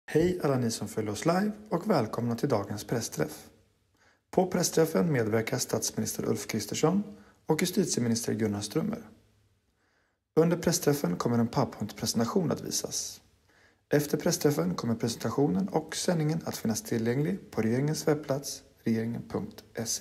Hej alla ni som följer oss live och välkomna till dagens pressträff. På pressträffen medverkar statsminister Ulf Kristersson och justitieminister Gunnar Strömmer. Under pressträffen kommer en PowerPoint-presentation att visas. Efter pressträffen kommer presentationen och sändningen att finnas tillgänglig på regeringens webbplats regeringen.se.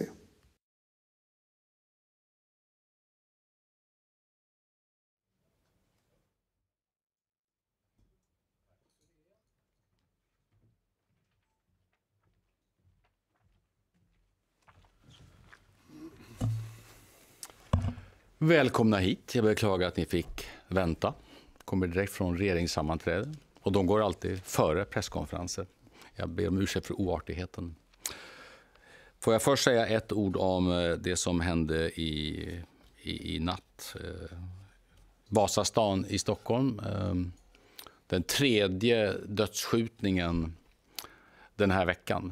Välkomna hit. Jag beklagar att ni fick vänta. Kommer direkt från regeringssammanträde. Och de går alltid före presskonferenser. Jag ber om ursäkt för oartigheten. Får jag först säga ett ord om det som hände i natt. Vasastan i Stockholm. Den tredje dödsskjutningen den här veckan.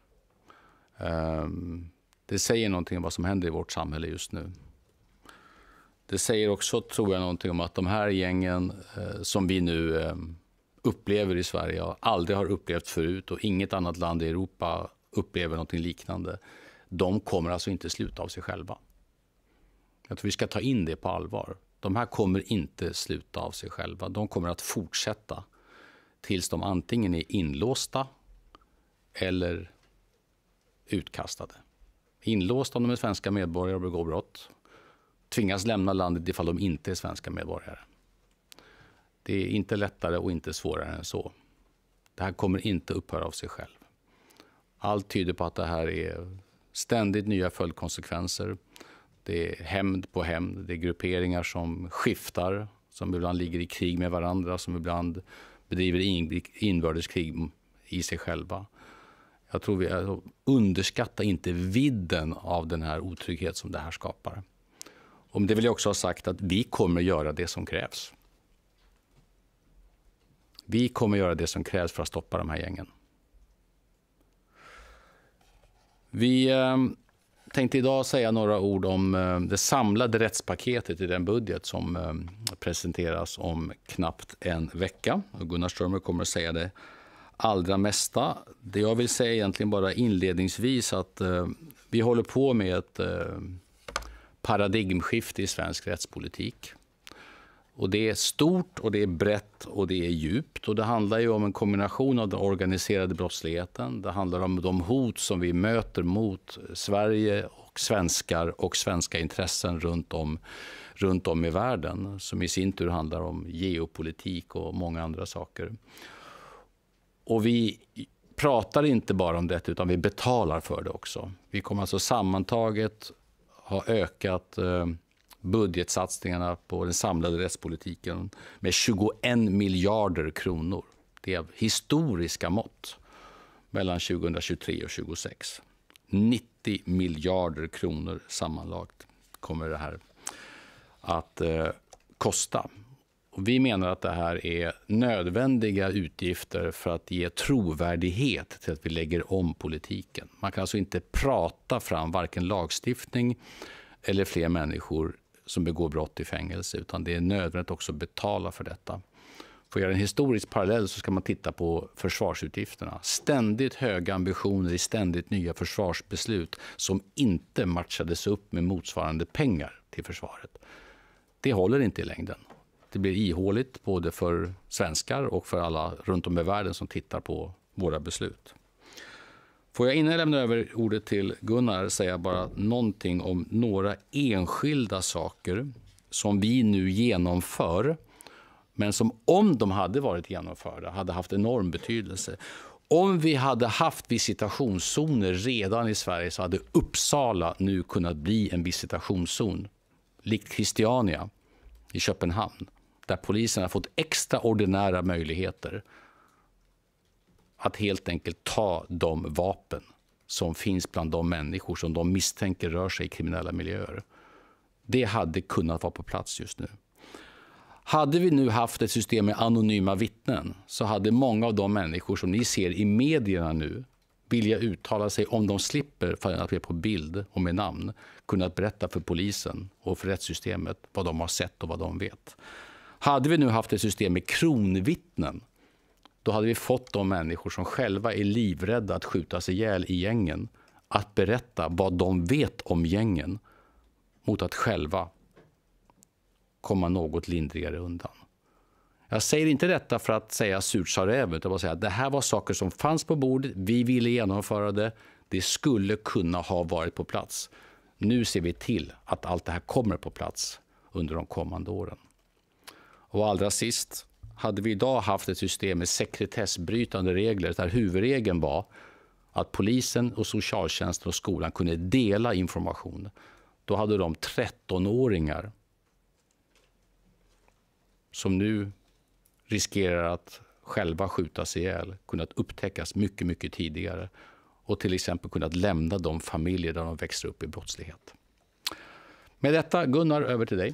Det säger någonting om vad som händer i vårt samhälle just nu. Det säger också, tror jag, någonting om att de här gängen som vi nu upplever i Sverige aldrig har upplevt förut och inget annat land i Europa upplever någonting liknande. De kommer alltså inte sluta av sig själva. Jag tror vi ska ta in det på allvar. De här kommer inte sluta av sig själva. De kommer att fortsätta tills de antingen är inlåsta eller utkastade. Inlåsta om de är svenska medborgare och begår brott. Tvingas lämna landet ifall de inte är svenska medborgare. Det är inte lättare och inte svårare än så. Det här kommer inte upphöra av sig själv. Allt tyder på att det här är ständigt nya följdkonsekvenser. Det är hämnd på hämnd. Det är grupperingar som skiftar, som ibland ligger i krig med varandra, som ibland bedriver inbördeskrig i sig själva. Jag tror vi underskattar inte vidden av den här otrygghet som det här skapar. Och det vill jag också ha sagt att vi kommer göra det som krävs. Vi kommer göra det som krävs för att stoppa de här gängen. Vi tänkte idag säga några ord om det samlade rättspaketet i den budget som presenteras om knappt en vecka. Och Gunnar Strömmer kommer att säga det allra mesta. Det jag vill säga egentligen bara inledningsvis att vi håller på med ett paradigmskifte i svensk rättspolitik. Och det är stort och det är brett och det är djupt. Och det handlar ju om en kombination av den organiserade brottsligheten. Det handlar om de hot som vi möter mot Sverige och svenskar och svenska intressen runt om i världen. Som i sin tur handlar om geopolitik och många andra saker. Och vi pratar inte bara om det utan vi betalar för det också. Vi kommer alltså sammantaget har ökat budgetsatsningarna på den samlade rättspolitiken med 21 miljarder kronor. Det är historiska mått mellan 2023 och 2026. 90 miljarder kronor sammanlagt kommer det här att kosta. Och vi menar att det här är nödvändiga utgifter för att ge trovärdighet till att vi lägger om politiken. Man kan alltså inte prata fram varken lagstiftning eller fler människor som begår brott i fängelse, utan det är nödvändigt också att betala för detta. För att göra en historisk parallell så ska man titta på försvarsutgifterna. Ständigt höga ambitioner i ständigt nya försvarsbeslut som inte matchades upp med motsvarande pengar till försvaret. Det håller inte i längden. Det blir ihåligt både för svenskar och för alla runt om i världen som tittar på våra beslut. Får jag innan jag lämnar över ordet till Gunnar säga bara någonting om några enskilda saker som vi nu genomför, men som om de hade varit genomförda hade haft enorm betydelse. Om vi hade haft visitationszoner redan i Sverige så hade Uppsala nu kunnat bli en visitationszon, likt Christiania i Köpenhamn, där polisen har fått extraordinära möjligheter att helt enkelt ta de vapen som finns bland de människor som de misstänker rör sig i kriminella miljöer. Det hade kunnat vara på plats just nu. Hade vi nu haft ett system med anonyma vittnen så hade många av de människor som ni ser i medierna nu vilja uttala sig om de slipper för att vi är på bild och med namn kunnat berätta för polisen och för rättssystemet vad de har sett och vad de vet. Hade vi nu haft ett system med kronvittnen då hade vi fått de människor som själva är livrädda att skjutas ihjäl i gängen att berätta vad de vet om gängen mot att själva komma något lindrigare undan. Jag säger inte detta för att säga surt sa räven, utan bara säga att det här var saker som fanns på bordet, vi ville genomföra det, det skulle kunna ha varit på plats. Nu ser vi till att allt det här kommer på plats under de kommande åren. Och allra sist, hade vi idag haft ett system med sekretessbrytande regler där huvudregeln var att polisen och socialtjänsten och skolan kunde dela information, då hade de 13-åringar som nu riskerar att själva skjutas ihjäl kunnat upptäckas mycket, mycket tidigare och till exempel kunnat lämna de familjer där de växer upp i brottslighet. Med detta, Gunnar, över till dig.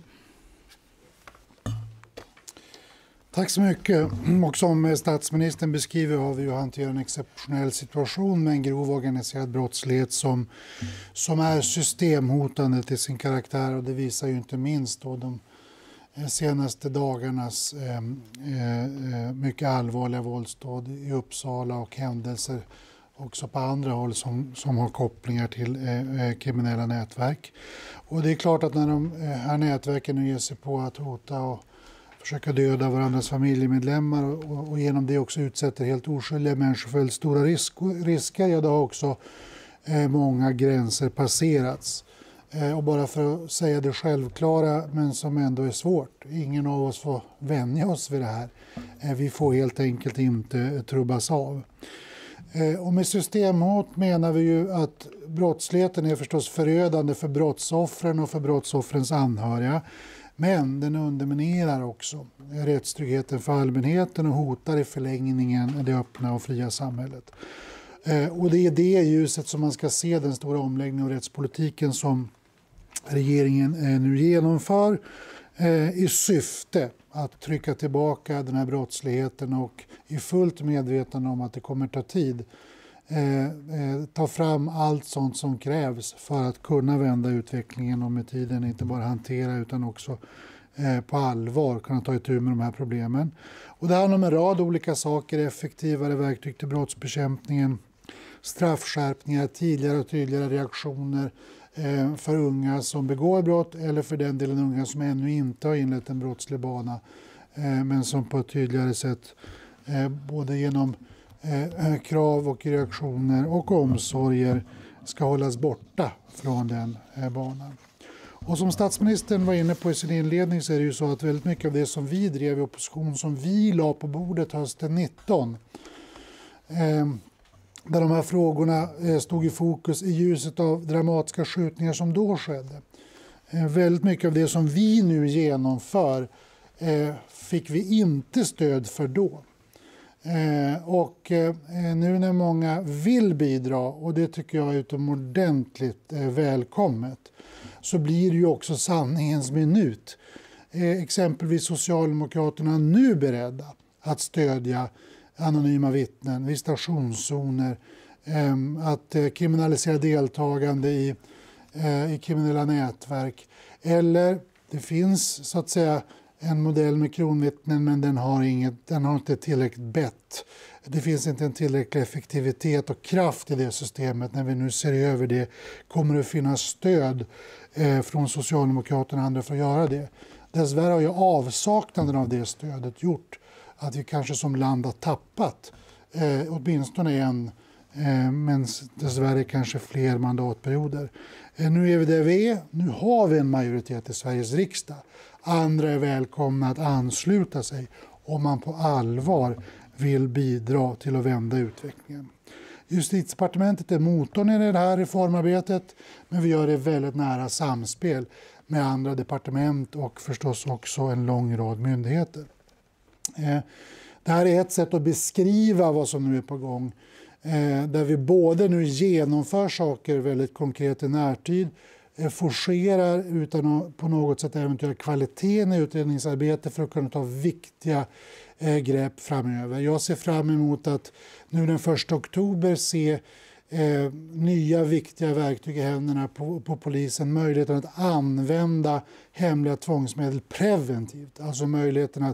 Tack så mycket. Och som statsministern beskriver har vi ju hanterat en exceptionell situation med en grov organiserad brottslighet som är systemhotande till sin karaktär, och det visar ju inte minst då de senaste dagarnas mycket allvarliga våldsdåd i Uppsala och händelser också på andra håll som har kopplingar till kriminella nätverk. Och det är klart att när de här nätverken nu ger sig på att hota och försöka döda varandras familjemedlemmar och genom det också utsätter helt oskyldiga människor för väldigt stora risker, ja, då har också många gränser passerats. Och bara för att säga det självklara, men som ändå är svårt. Ingen av oss får vänja oss vid det här. Vi får helt enkelt inte trubbas av. Och med systemhot menar vi ju att brottsligheten är förstås förödande för brottsoffren och för brottsoffrens anhöriga. Men den underminerar också rättstryggheten för allmänheten och hotar i förlängningen det öppna och fria samhället. Och det är det ljuset som man ska se den stora omläggningen av rättspolitiken som regeringen nu genomför i syfte att trycka tillbaka den här brottsligheten och är fullt medveten om att det kommer ta tid. Ta fram allt sånt som krävs för att kunna vända utvecklingen och med tiden inte bara hantera utan också på allvar kunna ta itu med de här problemen. Och det handlar om en rad olika saker: effektivare verktyg till brottsbekämpningen, straffskärpningar, tidigare och tydligare reaktioner för unga som begår brott eller för den delen unga som ännu inte har inlett en brottslig bana men som på ett tydligare sätt både genom krav och reaktioner och omsorger ska hållas borta från den banan. Och som statsministern var inne på i sin inledning så är det ju så att väldigt mycket av det som vi drev i opposition, som vi la på bordet hösten 19, där de här frågorna stod i fokus i ljuset av dramatiska skjutningar som då skedde. Väldigt mycket av det som vi nu genomför fick vi inte stöd för då. Och nu när många vill bidra, och det tycker jag är utomordentligt välkommet, så blir det ju också sanningens minut. Exempelvis Socialdemokraterna nu beredda att stödja anonyma vittnen, visitationszoner, att kriminalisera deltagande i kriminella nätverk. Eller det finns så att säga en modell med kronvittnen, men den har inte tillräckligt bett. Det finns inte en tillräcklig effektivitet och kraft i det systemet. När vi nu ser över det kommer det finnas stöd från Socialdemokraterna och andra för att göra det. Dessvärre har ju avsaknaden av det stödet gjort att vi kanske som land har tappat åtminstone en, men dessvärre kanske fler mandatperioder. Nu är vi där vi är. Nu har vi en majoritet i Sveriges riksdag. Andra är välkomna att ansluta sig om man på allvar vill bidra till att vända utvecklingen. Justitiedepartementet är motorn i det här reformarbetet, men vi gör det väldigt nära samspel med andra departement och förstås också en lång rad myndigheter. Det här är ett sätt att beskriva vad som nu är på gång, där vi både nu genomför saker väldigt konkret i närtid, forcerar utan att på något sätt äventyra kvaliteten i utredningsarbetet för att kunna ta viktiga grepp framöver. Jag ser fram emot att nu den 1 oktober se nya viktiga verktyg i händerna på polisen, möjligheten att använda hemliga tvångsmedel preventivt, alltså möjligheten att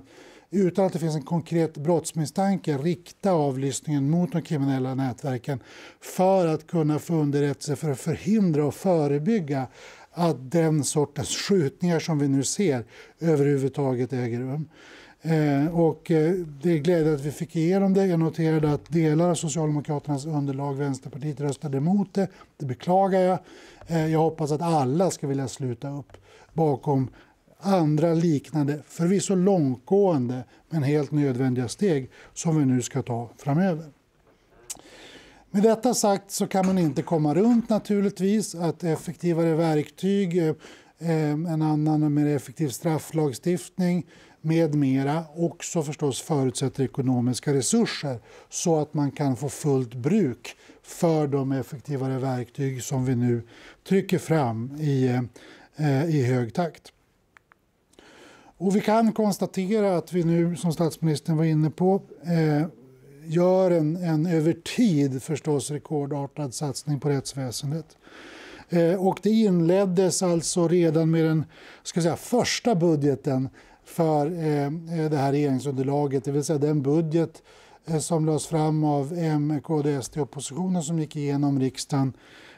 utan att det finns en konkret brottsmisstanke rikta avlyssningen mot de kriminella nätverken för att kunna få underrättelse för att förhindra och förebygga att den sortens skjutningar som vi nu ser överhuvudtaget äger rum. Det är glädjande att vi fick igenom det. Jag noterade att delar av Socialdemokraternas underlag, Vänsterpartiet, röstade emot det. Det beklagar jag. Jag hoppas att alla ska vilja sluta upp bakom andra liknande, förvisso långtgående men helt nödvändiga steg som vi nu ska ta framöver. Med detta sagt så kan man inte komma runt naturligtvis att effektivare verktyg, en annan och mer effektiv strafflagstiftning med mera också förstås förutsätter ekonomiska resurser så att man kan få fullt bruk för de effektivare verktyg som vi nu trycker fram i hög takt. Och vi kan konstatera att vi nu, som statsministern var inne på, gör en över tid förstås rekordartad satsning på rättsväsendet. Och det inleddes alltså redan med den första budgeten för det här regeringsunderlaget, det vill säga den budget som lades fram av M, KD, SD oppositionen som gick igenom riksdagen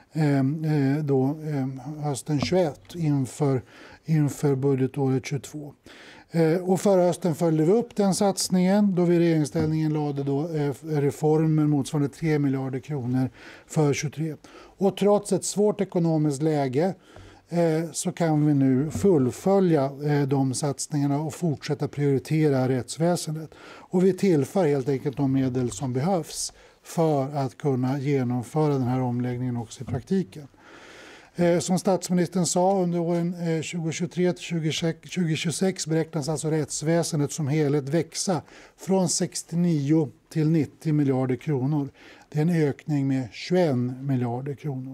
hösten 21 inför budgetåret 22. Och förra hösten följde vi upp den satsningen då vi i regeringsställningen lade reformer motsvarande 3 miljarder kronor för 23. Och trots ett svårt ekonomiskt läge så kan vi nu fullfölja de satsningarna och fortsätta prioritera rättsväsendet. Och vi tillför helt enkelt de medel som behövs för att kunna genomföra den här omläggningen också i praktiken. Som statsministern sa, under åren 2023 till 2026 beräknas alltså rättsväsendet som helhet växa från 69 till 90 miljarder kronor. Det är en ökning med 21 miljarder kronor.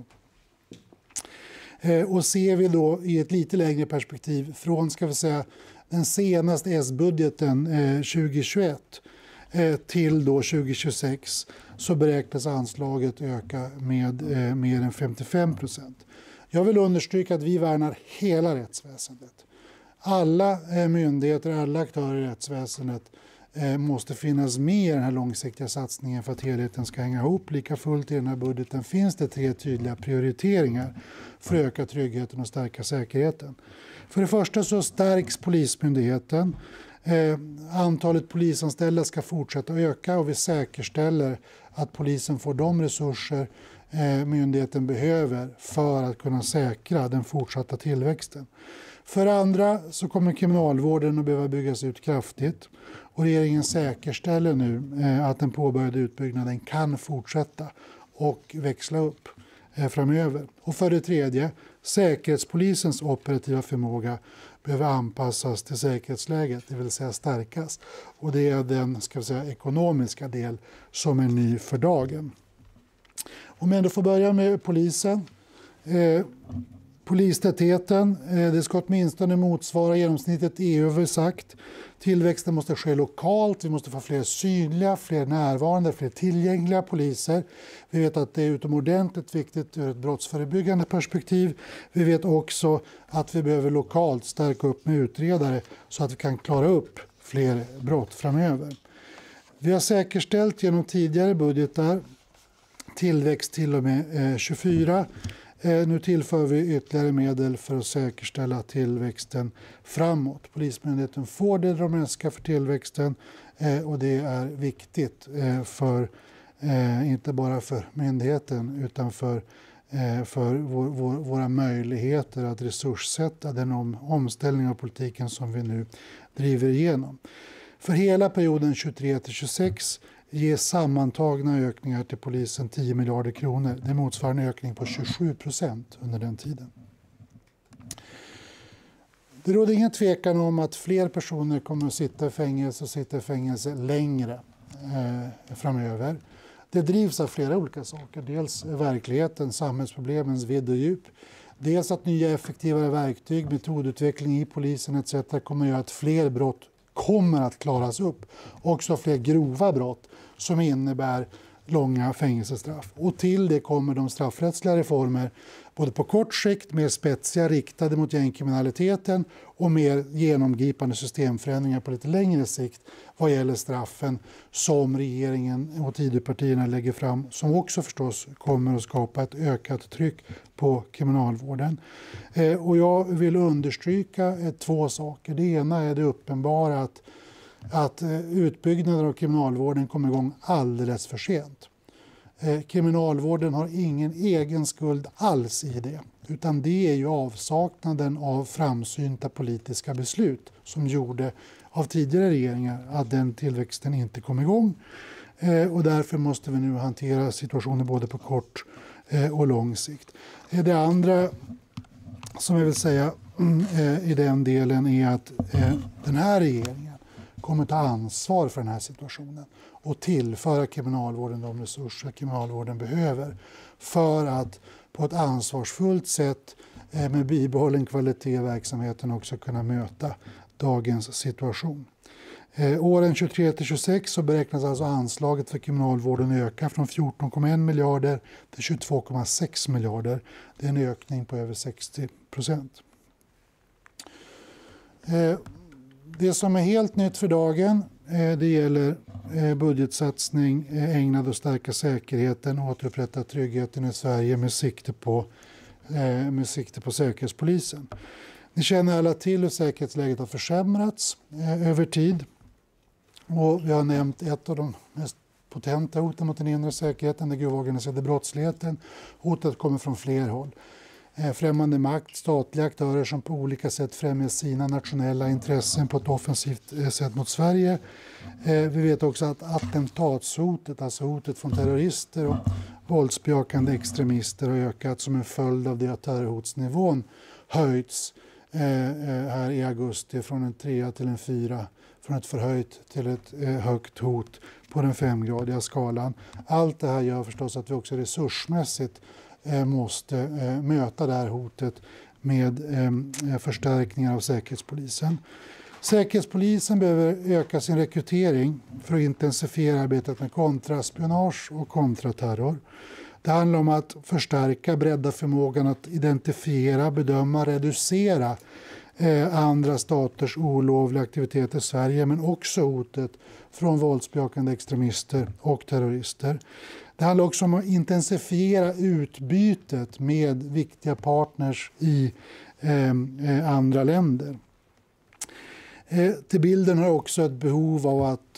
Och ser vi då i ett lite längre perspektiv från den senaste S-budgeten 2021 till då 2026 så beräknas anslaget öka med mer än 55%. Jag vill understryka att vi värnar hela rättsväsendet. Alla myndigheter, alla aktörer i rättsväsendet måste finnas med i den här långsiktiga satsningen för att helheten ska hänga ihop. Lika fullt i den här budgeten finns det 3 tydliga prioriteringar för att öka tryggheten och stärka säkerheten. För det första så stärks Polismyndigheten. Antalet polisanställda ska fortsätta öka och vi säkerställer att polisen får de resurser myndigheten behöver för att kunna säkra den fortsatta tillväxten. För det andra så kommer kriminalvården att behöva byggas ut kraftigt och regeringen säkerställer nu att den påbörjade utbyggnaden kan fortsätta och växla upp framöver. Och för det tredje, säkerhetspolisens operativa förmåga behöver anpassas till säkerhetsläget, det vill säga stärkas. Och det är den ekonomiska del som är ny för dagen. Om jag ändå får börja med polisen. Polistätheten, det ska åtminstone motsvara genomsnittet EU har vi sagt. Tillväxten måste ske lokalt, vi måste få fler synliga, fler närvarande, fler tillgängliga poliser. Vi vet att det är utomordentligt viktigt ur ett brottsförebyggande perspektiv. Vi vet också att vi behöver lokalt stärka upp med utredare så att vi kan klara upp fler brott framöver. Vi har säkerställt genom tidigare budgetar tillväxt till och med 24. Nu tillför vi ytterligare medel för att säkerställa tillväxten framåt. Polismyndigheten får det de önskar för tillväxten och det är viktigt för, inte bara för myndigheten utan för våra möjligheter att resurssätta den omställning av politiken som vi nu driver igenom. För hela perioden 23-26 ger sammantagna ökningar till polisen 10 miljarder kronor. Det motsvarar en ökning på 27% under den tiden. Det råder ingen tvekan om att fler personer kommer att sitta i fängelse längre framöver. Det drivs av flera olika saker. Dels verkligheten, samhällsproblemens vidd och djup. Dels att nya effektivare verktyg, metodutveckling i polisen etc. kommer att göra att fler brott kommer att klaras upp. Också fler grova brott som innebär långa fängelsestraff. Och till det kommer de straffrättsliga reformer både på kort sikt mer spetsiga riktade mot gängkriminaliteten och mer genomgripande systemförändringar på lite längre sikt vad gäller straffen som regeringen och Tidöpartierna lägger fram, som också förstås kommer att skapa ett ökat tryck på kriminalvården. Och jag vill understryka 2 saker. Det ena är det uppenbara att utbyggnaden av kriminalvården kommer igång alldeles för sent. Kriminalvården har ingen egen skuld alls i det, utan det är ju avsaknaden av framsynta politiska beslut som gjorde av tidigare regeringar att den tillväxten inte kom igång. Och därför måste vi nu hantera situationen både på kort och lång sikt. Det andra som jag vill säga i den delen är att den här regeringen kommer ta ansvar för den här situationen och tillföra kriminalvården de resurser kriminalvården behöver för att på ett ansvarsfullt sätt med bibehållen kvalitet i verksamheten också kunna möta dagens situation. Åren 23 till 26 så beräknas alltså anslaget för kriminalvården öka från 14,1 miljarder till 22,6 miljarder. Det är en ökning på över 60%. Det som är helt nytt för dagen det gäller budgetsatsning ägnad att stärka säkerheten och återupprätta tryggheten i Sverige med sikte på Säkerhetspolisen. Ni känner alla till hur säkerhetsläget har försämrats över tid. Och vi har nämnt ett av de mest potenta hoten mot den inre säkerheten, den grova organiserade brottsligheten. Hotet kommer från fler håll. Främmande makt, statliga aktörer som på olika sätt främjar sina nationella intressen på ett offensivt sätt mot Sverige. Vi vet också att attentatshotet, alltså hotet från terrorister och våldsbejakande extremister har ökat som en följd av det att terrorhotsnivån höjts här i augusti från en 3 till en 4, från ett förhöjt till ett högt hot på den 5-gradiga skalan. Allt det här gör förstås att vi också resursmässigt måste möta det här hotet med förstärkningar av Säkerhetspolisen. Säkerhetspolisen behöver öka sin rekrytering för att intensifiera arbetet med kontraspionage och kontraterror. Det handlar om att förstärka, bredda förmågan att identifiera, bedöma, reducera andra staters olovliga aktiviteter i Sverige, men också hotet från våldsbejakande extremister och terrorister. Det handlar också om att intensifiera utbytet med viktiga partners i andra länder. Till bilden har också ett behov av att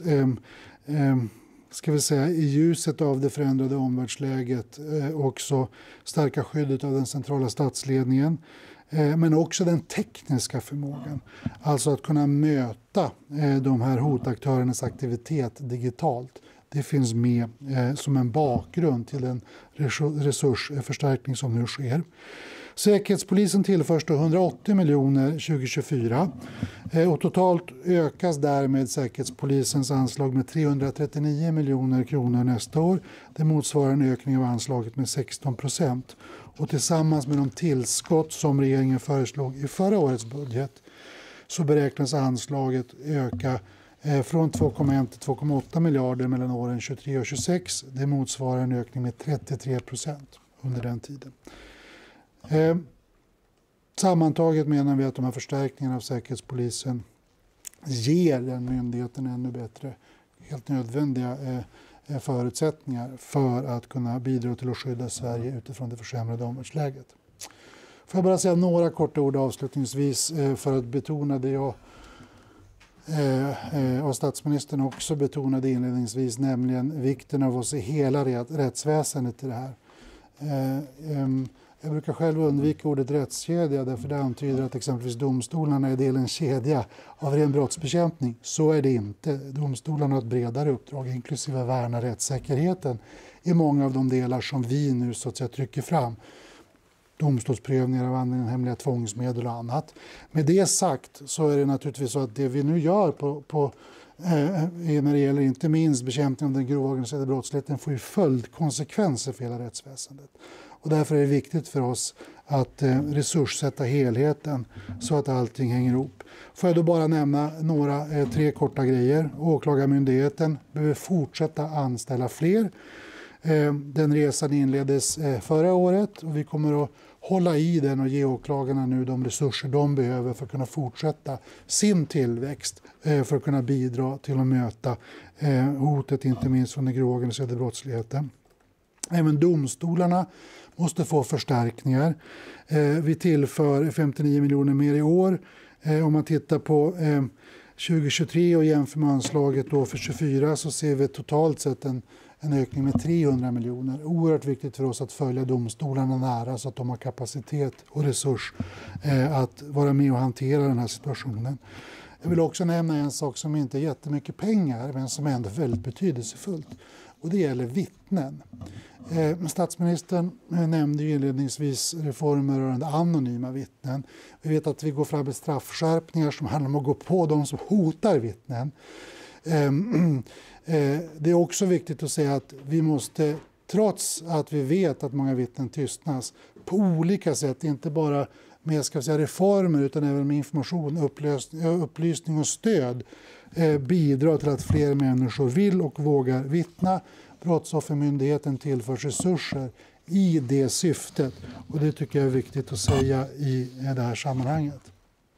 i ljuset av det förändrade omvärldsläget också stärka skyddet av den centrala statsledningen. Men också den tekniska förmågan, alltså att kunna möta de här hotaktörernas aktivitet digitalt. Det finns med som en bakgrund till den resursförstärkning som nu sker. Säkerhetspolisen tillförs då 180 miljoner 2024 och totalt ökas därmed Säkerhetspolisens anslag med 339 miljoner kronor nästa år. Det motsvarar en ökning av anslaget med 16%. Och tillsammans med de tillskott som regeringen föreslog i förra årets budget så beräknas anslaget öka från 2,1 till 2,8 miljarder mellan åren 23 och 26. Det motsvarar en ökning med 33% under den tiden. Sammantaget menar vi att de här förstärkningarna av Säkerhetspolisen ger den myndigheten ännu bättre, helt nödvändiga förutsättningar för att kunna bidra till att skydda Sverige utifrån det försämrade omvärldsläget. Får jag bara säga några korta ord avslutningsvis för att betona det jag och statsministern också betonade inledningsvis, nämligen vikten av att se hela rättsväsendet i det här. Jag brukar själv undvika ordet rättskedja därför det antyder att exempelvis domstolarna är delen kedja av ren brottsbekämpning. Så är det inte. Domstolarna har ett bredare uppdrag, inklusive värna rättssäkerheten i många av de delar som vi nu så att säga trycker fram. Domstolsprövningar av användningen av hemliga tvångsmedel och annat. Med det sagt så är det naturligtvis så att det vi nu gör när det gäller inte minst bekämpningen av den grova organiserade brottsligheten får ju följdkonsekvenser för hela rättsväsendet. Och därför är det viktigt för oss att resurssätta helheten så att allting hänger ihop. Får jag då bara nämna 3 korta grejer. Åklagarmyndigheten behöver fortsätta anställa fler. Den resan inleddes förra året och vi kommer att hålla i den och ge åklagarna nu de resurser de behöver för att kunna fortsätta sin tillväxt, för att kunna bidra till att möta hotet inte minst från den grova organiserade brottsligheten. Även domstolarna måste få förstärkningar. Vi tillför 59 miljoner mer i år. Om man tittar på 2023 och jämför med anslaget då för 2024 så ser vi totalt sett en ökning med 300 miljoner. Oerhört viktigt för oss att följa domstolarna nära så att de har kapacitet och resurs att vara med och hantera den här situationen. Jag vill också nämna en sak som inte är jättemycket pengar men som är ändå väldigt betydelsefullt. Och det gäller vittnen. Statsministern nämnde ju inledningsvis reformer rörande anonyma vittnen. Vi vet att vi går fram med straffskärpningar som handlar om att gå på de som hotar vittnen. Det är också viktigt att säga att vi måste, trots att vi vet att många vittnen tystnas, på olika sätt, inte bara med reformer utan även med information, upplysning och stöd, bidra till att fler människor vill och vågar vittna. Brottsoffermyndigheten tillförs resurser i det syftet och det tycker jag är viktigt att säga i det här sammanhanget.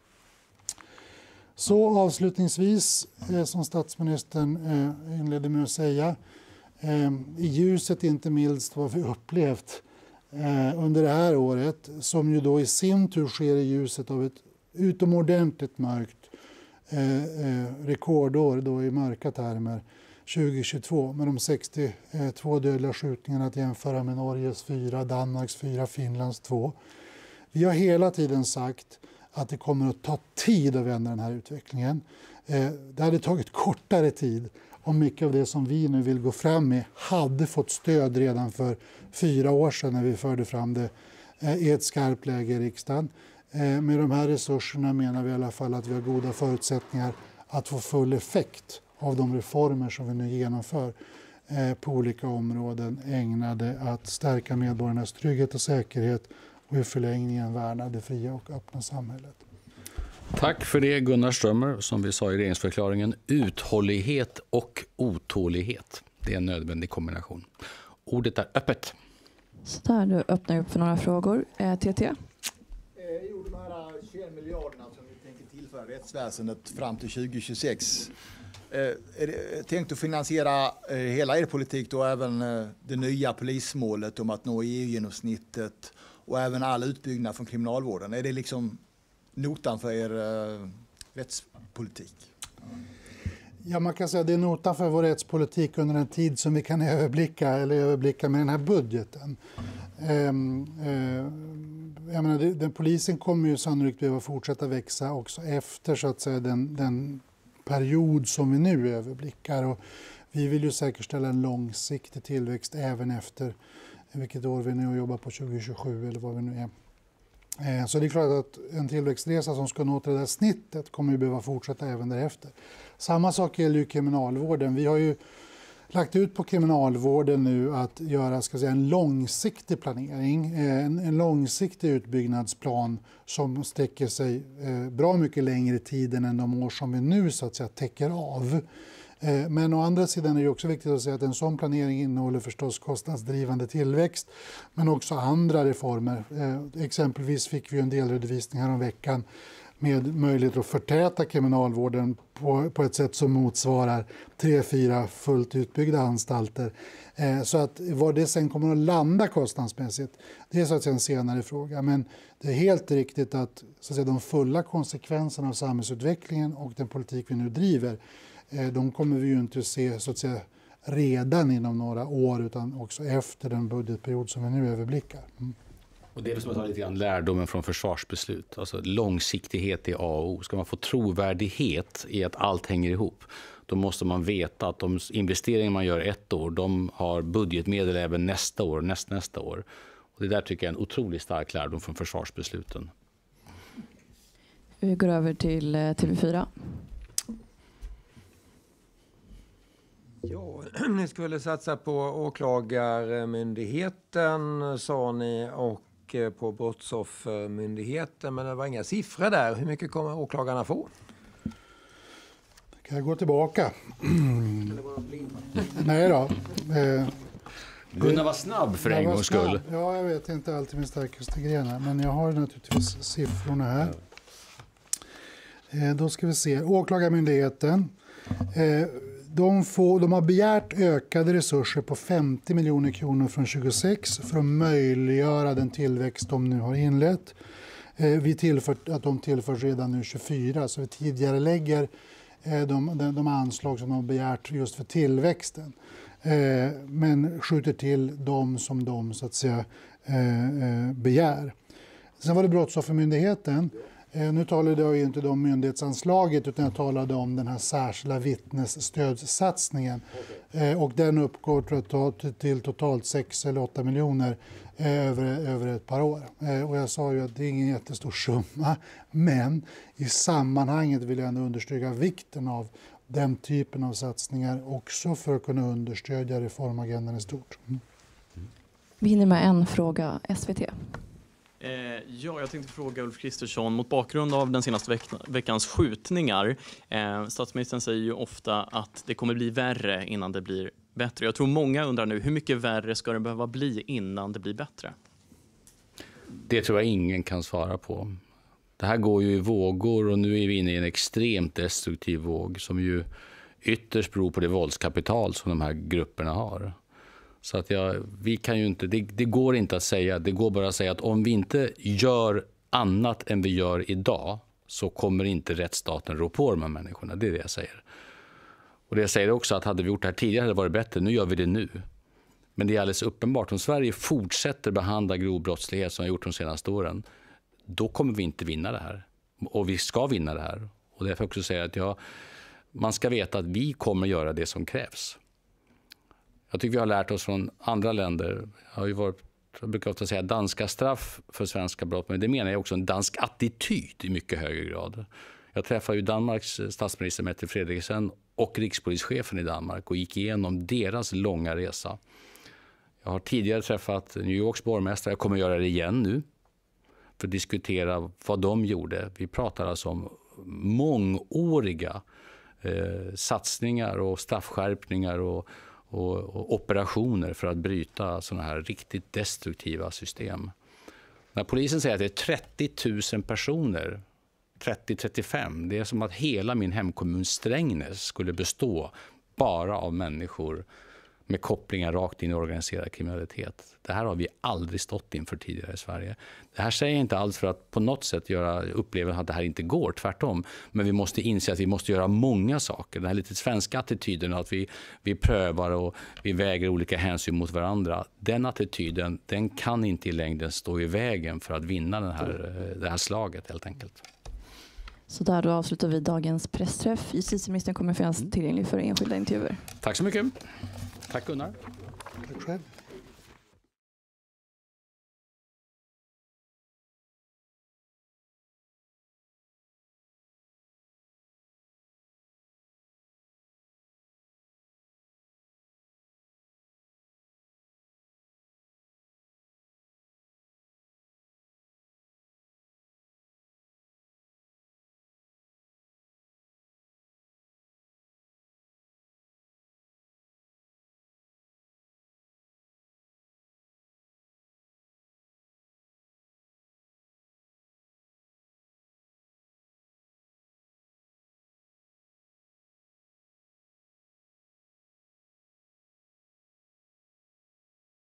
Så avslutningsvis, som statsministern inledde med att säga, i ljuset inte minst vad vi upplevt under det här året, som ju då i sin tur sker i ljuset av ett utomordentligt mörkt rekordår då i mörka termer 2022 med de 62 dödliga skjutningarna att jämföra med Norges 4, Danmarks 4, Finlands 2. Vi har hela tiden sagt att det kommer att ta tid att vända den här utvecklingen. Det hade tagit kortare tid om mycket av det som vi nu vill gå fram med hade fått stöd redan för 4 år sedan när vi förde fram det i ett skarpt läge i riksdagen. Med de här resurserna menar vi i alla fall att vi har goda förutsättningar att få full effekt av de reformer som vi nu genomför på olika områden ägnade att stärka medborgarnas trygghet och säkerhet och i förlängningen värna det fria och öppna samhället. Tack för det Gunnar Strömmer. Som vi sa i regeringsförklaringen, uthållighet och otålighet. Det är en nödvändig kombination. Ordet är öppet. Så där, nu öppnar jag upp för några frågor. TT? Jo, de här 21 miljarderna som vi tänker tillföra rättsväsendet fram till 2026. Är det tänkt att finansiera hela er politik då, även det nya polismålet om att nå EU-genomsnittet och även all utbyggnad från kriminalvården? Är det liksom notan för er rättspolitik? Ja, man kan säga att det är notan för vår rättspolitik under en tid som vi kan överblicka med den här budgeten. Jag menar, polisen kommer ju sannolikt behöva fortsätta växa också efter så att säga den period som vi nu överblickar. Och vi vill ju säkerställa en långsiktig tillväxt även efter vilket år vi nu jobbar på, 2027 eller vad vi nu är. Så det är klart att en tillväxtresa som ska nå till det där snittet kommer ju behöva fortsätta även därefter. Samma sak gäller ju kriminalvården. Vi har ju lagt ut på kriminalvården nu att göra en långsiktig planering, en långsiktig utbyggnadsplan som sträcker sig bra mycket längre tiden än de år som vi nu så att säga täcker av. Men å andra sidan är det också viktigt att säga att en sån planering innehåller förstås kostnadsdrivande tillväxt men också andra reformer. Exempelvis fick vi en delredovisning här om veckan med möjlighet att förtäta kriminalvården på ett sätt som motsvarar 3-4 fullt utbyggda anstalter. Så att var det sen kommer att landa kostnadsmässigt, det är så att säga en senare fråga. Men det är helt riktigt att, så att säga, de fulla konsekvenserna av samhällsutvecklingen och den politik vi nu driver, de kommer vi ju inte att se så att säga redan inom några år utan också efter den budgetperiod som vi nu överblickar. Och det är som att ta lite grann lärdomen från försvarsbeslut. Alltså långsiktighet i A och O. Ska man få trovärdighet i att allt hänger ihop, då måste man veta att de investeringar man gör ett år, de har budgetmedel även nästa år och nästa år. Och det där tycker jag är en otroligt stark lärdom från försvarsbesluten. Vi går över till TV4. Ja, ni skulle satsa på åklagarmyndigheten sa ni och på brottsoffermyndigheten, men det var inga siffror där. Hur mycket kommer åklagarna få? Kan jag gå tillbaka? Nej då. Gunnar var snabb för en gångs skull. Ja, jag vet inte alltid min starkaste gren här, men jag har naturligtvis siffrorna här. Då ska vi se. Åklagarmyndigheten. De har begärt ökade resurser på 50 miljoner kronor från 2026 för att möjliggöra den tillväxt de nu har inlett. De tillförs redan nu 24, så vi tidigarelägger de anslag som de har begärt just för tillväxten. Men skjuter till de som de så att säga begär. Sen var det Brottsoffermyndigheten. Nu talade jag inte om myndighetsanslaget, utan jag talade om den här särskilda vittnesstödssatsningen. Och den uppgår till totalt 6 eller 8 miljoner över ett par år. Och jag sa ju att det är ingen jättestor summa, men i sammanhanget vill jag ändå understryka vikten av den typen av satsningar också för att kunna understödja reformagendan i stort. Vi hinner med en fråga, SVT. Ja, jag tänkte fråga Ulf Kristersson, mot bakgrund av den senaste veckans skjutningar. Statsministern säger ju ofta att det kommer bli värre innan det blir bättre. Jag tror många undrar nu, hur mycket värre ska det behöva bli innan det blir bättre? Det tror jag ingen kan svara på. Det här går ju i vågor och nu är vi inne i en extremt destruktiv våg som ju ytterst beror på det våldskapital som de här grupperna har. Så att vi kan ju inte, det går inte att säga, det går bara att säga att om vi inte gör annat än vi gör idag så kommer inte rättsstaten rå på de här människorna, det är det jag säger. Och det jag säger också att hade vi gjort det här tidigare hade det varit bättre, nu gör vi det nu. Men det är alldeles uppenbart, om Sverige fortsätter behandla grov brottslighet som vi har gjort de senaste åren, då kommer vi inte vinna det här. Och vi ska vinna det här. Och därför också säga att man ska veta att vi kommer göra det som krävs. Jag tycker vi har lärt oss från andra länder. Jag brukar ofta säga danska straff för svenska brott, men det menar jag också en dansk attityd i mycket högre grad. Jag träffade ju Danmarks statsminister Mette Frederiksen och rikspolischefen i Danmark och gick igenom deras långa resa. Jag har tidigare träffat New Yorks borgmästare, jag kommer göra det igen nu för att diskutera vad de gjorde. Vi pratar alltså om mångåriga satsningar och straffskärpningar och operationer för att bryta sådana här riktigt destruktiva system. När polisen säger att det är 30 000 personer, 30-35, det är som att hela min hemkommun Strängnäs skulle bestå bara av människor med kopplingar rakt in i organiserad kriminalitet. Det här har vi aldrig stått inför tidigare i Sverige. Det här säger jag inte alls för att på något sätt uppleva att det här inte går, tvärtom. Men vi måste inse att vi måste göra många saker. Den här lite svenska attityden att vi prövar och vi väger olika hänsyn mot varandra. Den attityden, den kan inte i längden stå i vägen för att vinna det här slaget helt enkelt. Så där då avslutar vi dagens pressträff. Justitieministern kommer finnas tillgänglig för enskilda intervjuer. Tack så mycket. Tack Gunnar. Tack själv.